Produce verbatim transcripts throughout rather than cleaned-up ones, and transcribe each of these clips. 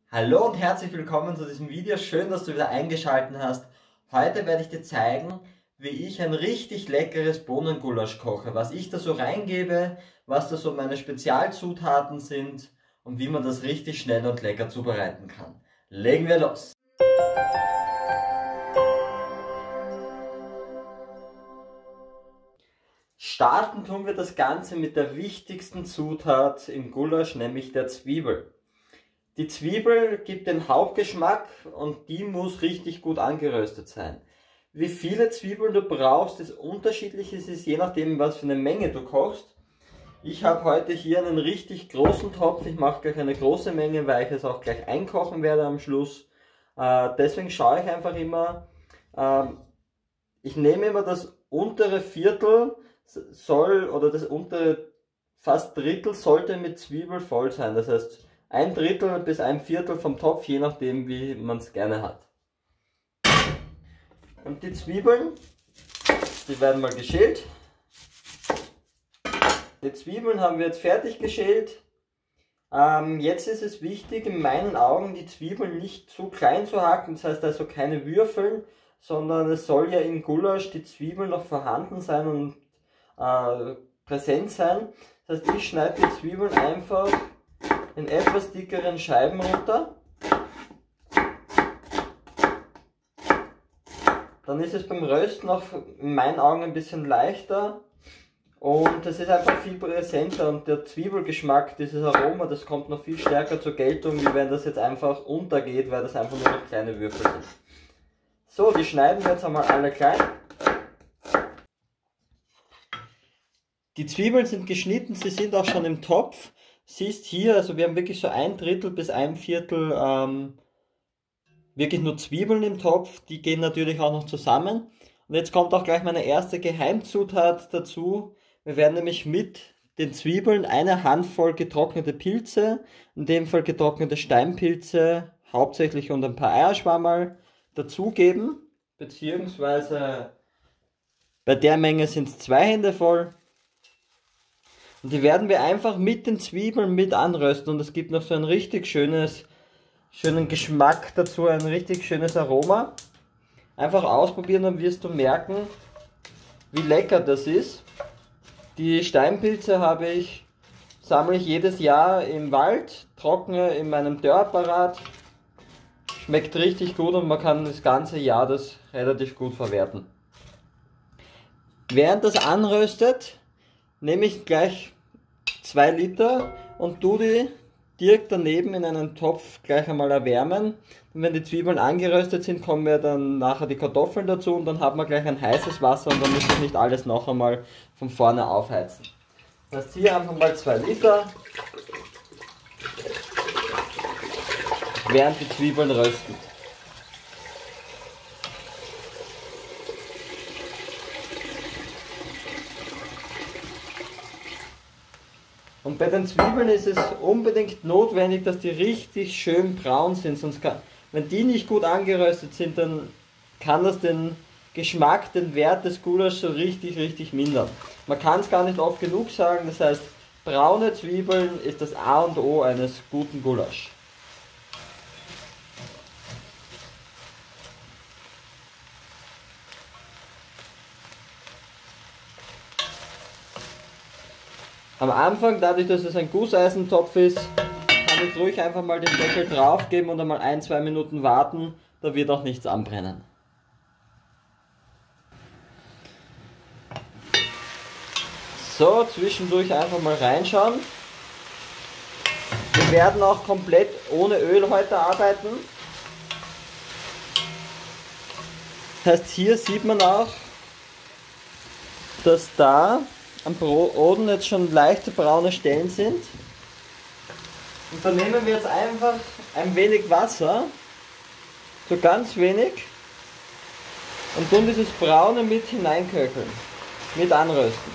Hallo und herzlich willkommen zu diesem Video. Schön, dass du wieder eingeschaltet hast. Heute werde ich dir zeigen, wie ich ein richtig leckeres Bohnengulasch koche. Was ich da so reingebe, was da so meine Spezialzutaten sind und wie man das richtig schnell und lecker zubereiten kann. Legen wir los! Starten tun wir das Ganze mit der wichtigsten Zutat im Gulasch, nämlich der Zwiebel. Die Zwiebel gibt den Hauptgeschmack und die muss richtig gut angeröstet sein. Wie viele Zwiebeln du brauchst, ist unterschiedlich, es ist je nachdem, was für eine Menge du kochst. Ich habe heute hier einen richtig großen Topf, ich mache gleich eine große Menge, weil ich es auch gleich einkochen werde am Schluss. Äh, deswegen schaue ich einfach immer, äh, ich nehme immer das untere Viertel soll, oder das untere fast Drittel sollte mit Zwiebel voll sein, das heißt, ein Drittel bis ein Viertel vom Topf, je nachdem wie man es gerne hat. Und die Zwiebeln, die werden mal geschält. Die Zwiebeln haben wir jetzt fertig geschält. Ähm, jetzt ist es wichtig, in meinen Augen die Zwiebeln nicht zu klein zu hacken, das heißt also keine Würfeln, sondern es soll ja im Gulasch die Zwiebeln noch vorhanden sein und äh, präsent sein. Das heißt, ich schneide die Zwiebeln einfach in etwas dickeren Scheiben runter. Dann ist es beim Rösten auch in meinen Augen ein bisschen leichter und es ist einfach viel präsenter und der Zwiebelgeschmack, dieses Aroma, das kommt noch viel stärker zur Geltung, wie wenn das jetzt einfach untergeht, weil das einfach nur noch kleine Würfel sind. So, die schneiden wir jetzt einmal alle klein. Die Zwiebeln sind geschnitten, sie sind auch schon im Topf. Siehst hier, also wir haben wirklich so ein Drittel bis ein Viertel ähm, wirklich nur Zwiebeln im Topf, die gehen natürlich auch noch zusammen. Und jetzt kommt auch gleich meine erste Geheimzutat dazu. Wir werden nämlich mit den Zwiebeln eine Handvoll getrocknete Pilze, in dem Fall getrocknete Steinpilze, hauptsächlich und ein paar Eierschwammerl dazugeben, beziehungsweise bei der Menge sind es zwei Hände voll. Und die werden wir einfach mit den Zwiebeln mit anrösten und es gibt noch so ein richtig schönes, schönen Geschmack dazu, ein richtig schönes Aroma. Einfach ausprobieren, dann wirst du merken, wie lecker das ist. Die Steinpilze habe ich, sammle ich jedes Jahr im Wald, trockne in meinem Dörrapparat. Schmeckt richtig gut und man kann das ganze Jahr das relativ gut verwerten. Während das anröstet, nehme ich gleich zwei Liter und tu die direkt daneben in einen Topf gleich einmal erwärmen. Und wenn die Zwiebeln angeröstet sind, kommen wir dann nachher die Kartoffeln dazu und dann haben wir gleich ein heißes Wasser und dann muss ich nicht alles noch einmal von vorne aufheizen. Das heißt, hier einfach mal zwei Liter, während die Zwiebeln rösten. Und bei den Zwiebeln ist es unbedingt notwendig, dass die richtig schön braun sind, sonst kann, wenn die nicht gut angeröstet sind, dann kann das den Geschmack, den Wert des Gulaschs so richtig, richtig mindern. Man kann es gar nicht oft genug sagen, das heißt, braune Zwiebeln ist das A und O eines guten Gulasch. Am Anfang, dadurch, dass es ein Gusseisentopf ist, kann ich ruhig einfach mal den Deckel drauf geben und einmal ein, zwei Minuten warten, da wird auch nichts anbrennen. So, zwischendurch einfach mal reinschauen. Wir werden auch komplett ohne Öl heute arbeiten. Das heißt, hier sieht man auch, dass da am Boden jetzt schon leichte braune Stellen sind. Und dann nehmen wir jetzt einfach ein wenig Wasser, so ganz wenig, und tun dieses Braune mit hineinköcheln, mit anrösten.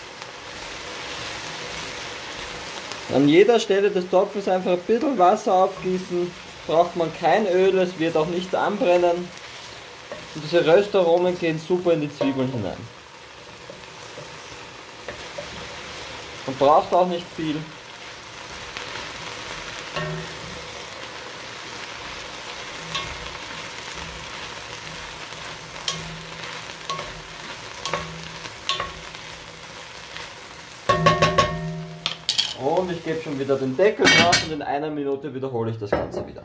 An jeder Stelle des Topfes einfach ein bisschen Wasser aufgießen, braucht man kein Öl, es wird auch nichts anbrennen. Und diese Röstaromen gehen super in die Zwiebeln hinein. Man braucht auch nicht viel. gebe schon wieder den Deckel drauf und in einer Minute wiederhole ich das Ganze wieder.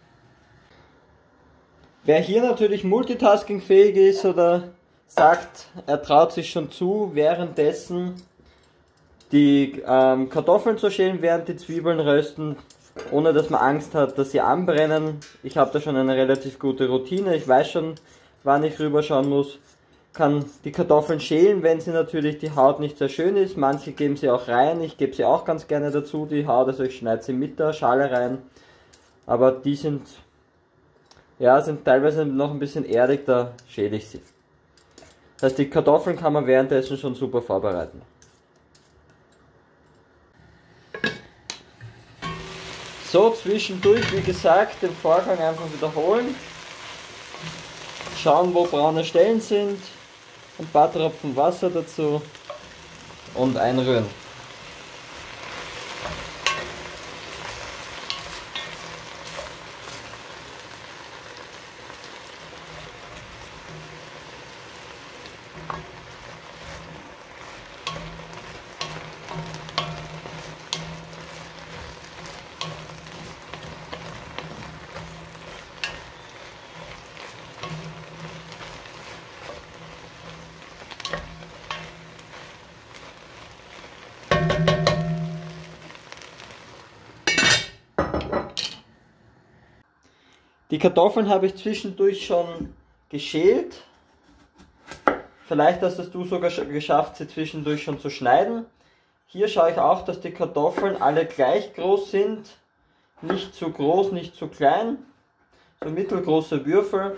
Wer hier natürlich multitaskingfähig ist oder sagt, er traut sich schon zu, währenddessen die ähm, Kartoffeln zu schälen, während die Zwiebeln rösten, ohne dass man Angst hat, dass sie anbrennen. Ich habe da schon eine relativ gute Routine, ich weiß schon, wann ich rüberschauen muss. Kann die Kartoffeln schälen, wenn sie natürlich die Haut nicht sehr schön ist. Manche geben sie auch rein, ich gebe sie auch ganz gerne dazu, die Haut, also ich schneide sie mit der Schale rein. Aber die sind, ja, sind teilweise noch ein bisschen erdig, da schäle ich sie. Das heißt, die Kartoffeln kann man währenddessen schon super vorbereiten. So, zwischendurch, wie gesagt, den Vorgang einfach wiederholen. Schauen, wo braune Stellen sind. Ein paar Tropfen Wasser dazu und einrühren. Die Kartoffeln habe ich zwischendurch schon geschält. Vielleicht hast es du sogar geschafft, sie zwischendurch schon zu schneiden. Hier schaue ich auch, dass die Kartoffeln alle gleich groß sind. Nicht zu groß, nicht zu klein. So mittelgroße Würfel.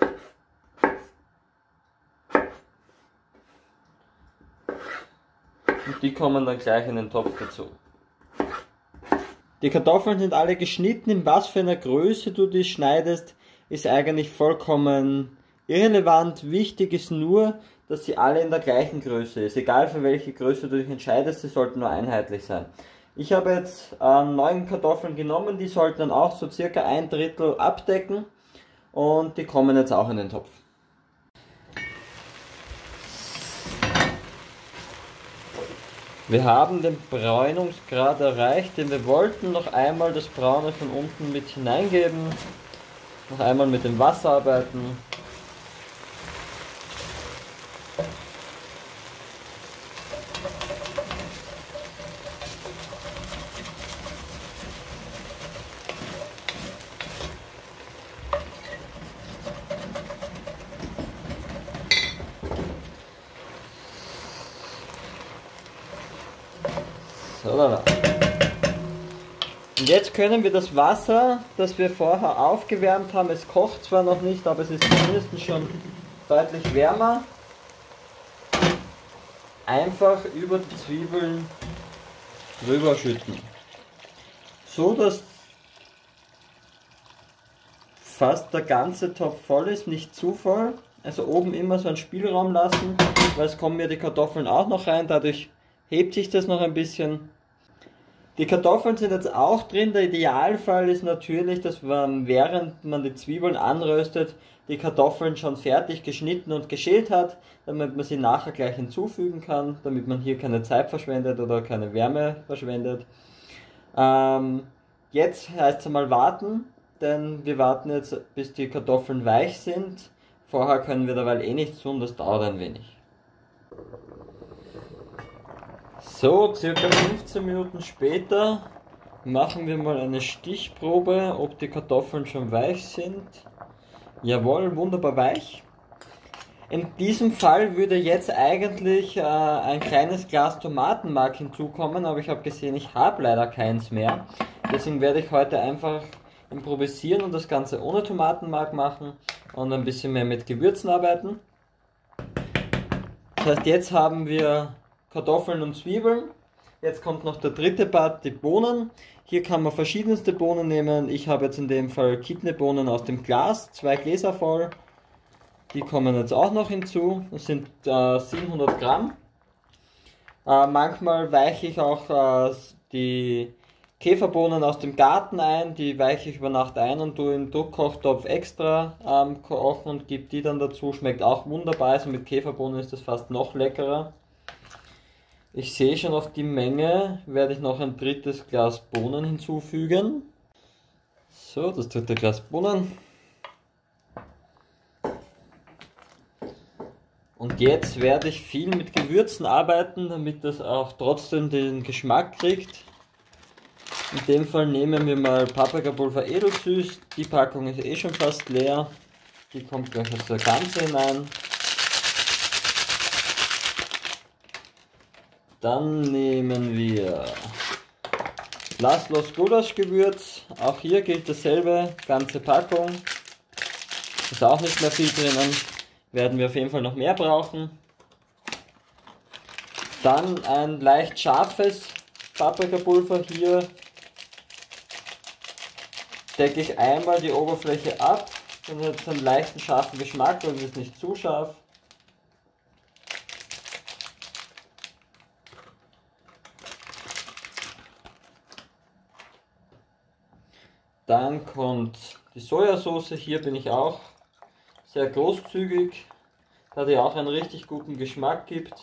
Und die kommen dann gleich in den Topf dazu. Die Kartoffeln sind alle geschnitten, in was für einer Größe du die schneidest, ist eigentlich vollkommen irrelevant. Wichtig ist nur, dass sie alle in der gleichen Größe ist. Egal für welche Größe du dich entscheidest, sie sollten nur einheitlich sein. Ich habe jetzt äh, neun Kartoffeln genommen, die sollten dann auch so circa ein Drittel abdecken und die kommen jetzt auch in den Topf. Wir haben den Bräunungsgrad erreicht, den wir wollten. Noch einmal das Braune von unten mit hineingeben. Noch einmal mit dem Wasser arbeiten. So, da, da. Und jetzt können wir das Wasser, das wir vorher aufgewärmt haben, es kocht zwar noch nicht, aber es ist zumindest schon deutlich wärmer, einfach über die Zwiebeln drüber schütten. So, dass fast der ganze Topf voll ist, nicht zu voll. Also oben immer so einen Spielraum lassen, weil es kommen ja die Kartoffeln auch noch rein, dadurch hebt sich das noch ein bisschen. Die Kartoffeln sind jetzt auch drin. Der Idealfall ist natürlich, dass man, während man die Zwiebeln anröstet, die Kartoffeln schon fertig geschnitten und geschält hat, damit man sie nachher gleich hinzufügen kann, damit man hier keine Zeit verschwendet oder keine Wärme verschwendet. Ähm, jetzt heißt es einmal warten, denn wir warten jetzt, bis die Kartoffeln weich sind. Vorher können wir dabei eh nichts tun, das dauert ein wenig. So, circa fünfzehn Minuten später machen wir mal eine Stichprobe, ob die Kartoffeln schon weich sind. Jawohl, wunderbar weich. In diesem Fall würde jetzt eigentlich äh, ein kleines Glas Tomatenmark hinzukommen, aber ich habe gesehen, ich habe leider keins mehr. Deswegen werde ich heute einfach improvisieren und das Ganze ohne Tomatenmark machen und ein bisschen mehr mit Gewürzen arbeiten. Das heißt, jetzt haben wir Kartoffeln und Zwiebeln. Jetzt kommt noch der dritte Part, die Bohnen. Hier kann man verschiedenste Bohnen nehmen. Ich habe jetzt in dem Fall Kidneybohnen aus dem Glas, zwei Gläser voll. Die kommen jetzt auch noch hinzu. Das sind äh, siebenhundert Gramm. Äh, manchmal weiche ich auch äh, die Käferbohnen aus dem Garten ein. Die weiche ich über Nacht ein und tue im Druckkochtopf extra ähm, kochen und gebe die dann dazu. Schmeckt auch wunderbar. Also mit Käferbohnen ist das fast noch leckerer. Ich sehe schon auf die Menge, werde ich noch ein drittes Glas Bohnen hinzufügen. So, das dritte Glas Bohnen. Und jetzt werde ich viel mit Gewürzen arbeiten, damit das auch trotzdem den Geschmack kriegt. In dem Fall nehmen wir mal Paprikapulver edelsüß. Die Packung ist eh schon fast leer. Die kommt gleich aus der Ganze hinein. Dann nehmen wir Laszlos Gulaschgewürz. Auch hier gilt dasselbe, ganze Packung. Ist auch nicht mehr viel drinnen. Werden wir auf jeden Fall noch mehr brauchen. Dann ein leicht scharfes Paprikapulver. Hier decke ich einmal die Oberfläche ab. Dann hat es einen leichten scharfen Geschmack und ist nicht zu scharf. Dann kommt die Sojasauce. Hier bin ich auch sehr großzügig, da die auch einen richtig guten Geschmack gibt.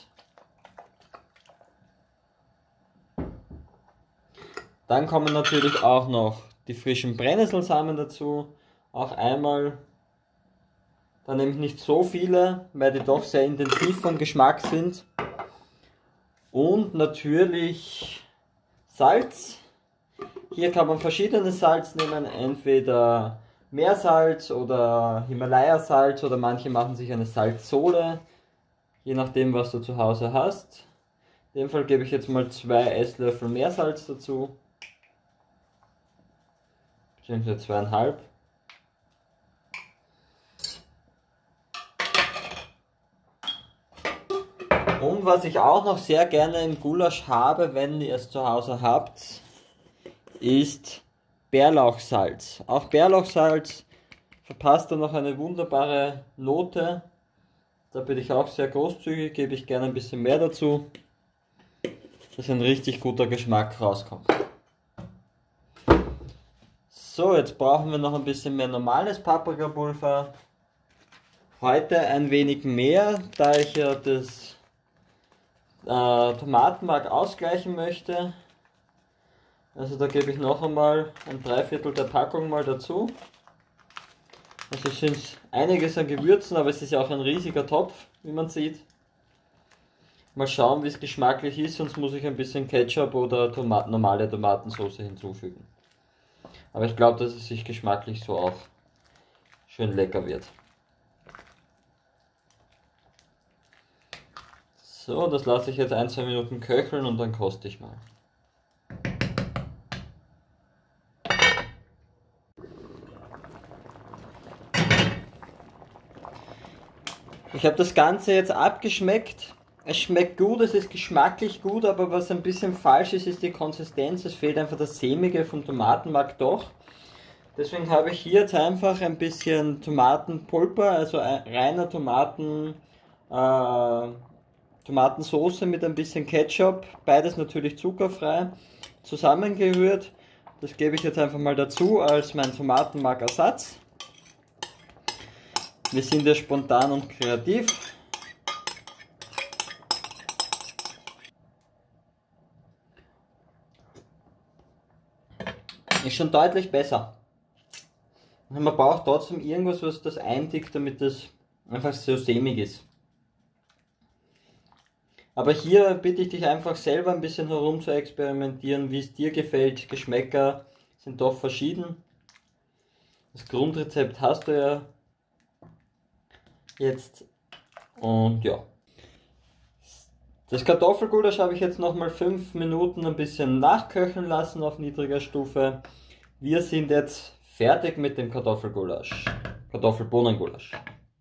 Dann kommen natürlich auch noch die frischen Brennnesselsamen dazu. Auch einmal. Da nehme ich nicht so viele, weil die doch sehr intensiv vom Geschmack sind. Und natürlich Salz. Hier kann man verschiedenes Salz nehmen, entweder Meersalz oder Himalaya-Salz oder manche machen sich eine Salzsohle, je nachdem was du zu Hause hast. In dem Fall gebe ich jetzt mal zwei Esslöffel Meersalz dazu, beziehungsweise zweieinhalb. Und was ich auch noch sehr gerne im Gulasch habe, wenn ihr es zu Hause habt, ist Bärlauchsalz. Auch Bärlauchsalz verpasst da noch eine wunderbare Note. Da bin ich auch sehr großzügig, gebe ich gerne ein bisschen mehr dazu, dass ein richtig guter Geschmack rauskommt. So, jetzt brauchen wir noch ein bisschen mehr normales Paprikapulver. Heute ein wenig mehr, da ich ja das äh, Tomatenmark ausgleichen möchte. Also da gebe ich noch einmal ein Dreiviertel der Packung mal dazu. Also es sind einiges an Gewürzen, aber es ist ja auch ein riesiger Topf, wie man sieht. Mal schauen, wie es geschmacklich ist, sonst muss ich ein bisschen Ketchup oder Tomaten, normale Tomatensauce hinzufügen. Aber ich glaube, dass es sich geschmacklich so auch schön lecker wird. So, das lasse ich jetzt ein, zwei Minuten köcheln und dann koste ich mal. Ich habe das Ganze jetzt abgeschmeckt. Es schmeckt gut, es ist geschmacklich gut, aber was ein bisschen falsch ist, ist die Konsistenz. Es fehlt einfach das Sämige vom Tomatenmark doch. Deswegen habe ich hier jetzt einfach ein bisschen Tomatenpulver, also reiner Tomaten, äh, Tomatensauce mit ein bisschen Ketchup, beides natürlich zuckerfrei, zusammengerührt. Das gebe ich jetzt einfach mal dazu als mein Tomatenmarkersatz. Wir sind ja spontan und kreativ. Ist schon deutlich besser. Und man braucht trotzdem irgendwas, was das eindickt, damit das einfach so sämig ist. Aber hier bitte ich dich einfach selber ein bisschen herum zu experimentieren, wie es dir gefällt. Geschmäcker sind doch verschieden. Das Grundrezept hast du ja jetzt. Und ja. Das Kartoffelgulasch habe ich jetzt nochmal fünf Minuten ein bisschen nachköcheln lassen auf niedriger Stufe. Wir sind jetzt fertig mit dem Kartoffelgulasch. Kartoffelbohnengulasch.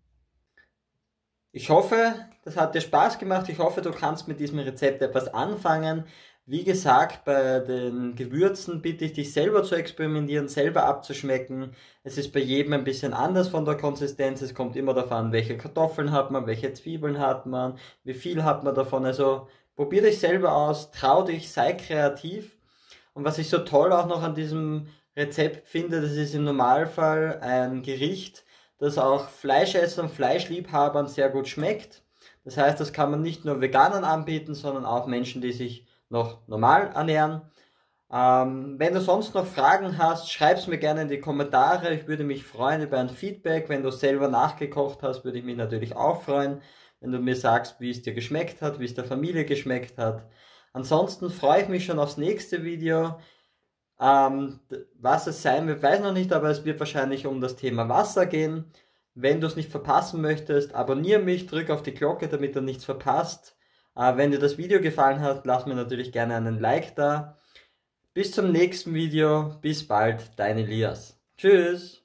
Ich hoffe, das hat dir Spaß gemacht. Ich hoffe, du kannst mit diesem Rezept etwas anfangen. Wie gesagt, bei den Gewürzen bitte ich dich selber zu experimentieren, selber abzuschmecken. Es ist bei jedem ein bisschen anders von der Konsistenz. Es kommt immer darauf an, welche Kartoffeln hat man, welche Zwiebeln hat man, wie viel hat man davon. Also probier dich selber aus, trau dich, sei kreativ. Und was ich so toll auch noch an diesem Rezept finde, das ist im Normalfall ein Gericht, das auch Fleischessern, Fleischliebhabern sehr gut schmeckt. Das heißt, das kann man nicht nur Veganern anbieten, sondern auch Menschen, die sich noch normal ernähren. Ähm, wenn du sonst noch Fragen hast, schreib's mir gerne in die Kommentare. Ich würde mich freuen über ein Feedback. Wenn du selber nachgekocht hast, würde ich mich natürlich auch freuen, wenn du mir sagst, wie es dir geschmeckt hat, wie es der Familie geschmeckt hat. Ansonsten freue ich mich schon aufs nächste Video. Ähm, was es sein wird, weiß noch nicht, aber es wird wahrscheinlich um das Thema Wasser gehen. Wenn du es nicht verpassen möchtest, abonniere mich, drück auf die Glocke, damit du nichts verpasst. Äh, wenn dir das Video gefallen hat, lass mir natürlich gerne einen Like da. Bis zum nächsten Video, bis bald, dein Elias. Tschüss!